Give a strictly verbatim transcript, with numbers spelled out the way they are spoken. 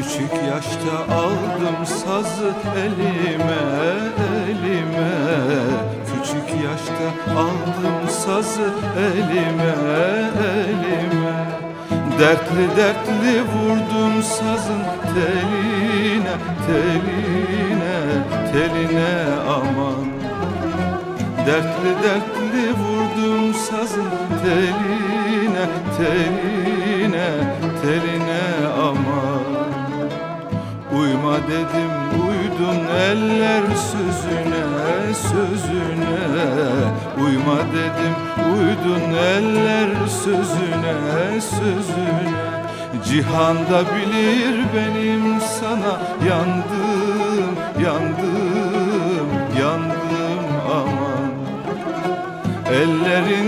Küçük yaşta aldım sazı elime, elime. Küçük yaşta aldım sazı elime, elime. Dertli dertli vurdum sazın teline, teline, teline aman. Dertli dertli vurdum sazın teline, teline, teline aman. Uyma dedim uydun eller sözüne, sözüne. Uyma dedim uydun eller sözüne, sözüne. Cihanda bilir benim sana yandım, yandım, yandım aman. Ellerin